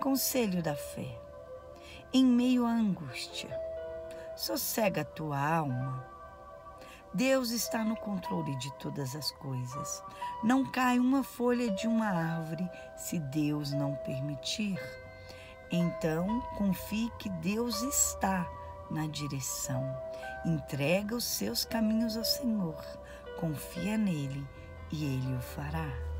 Conselho da fé. Em meio à angústia, sossega a tua alma. Deus está no controle de todas as coisas. Não cai uma folha de uma árvore se Deus não permitir. Então, confie que Deus está na direção. Entrega os seus caminhos ao Senhor. Confia nele e ele o fará.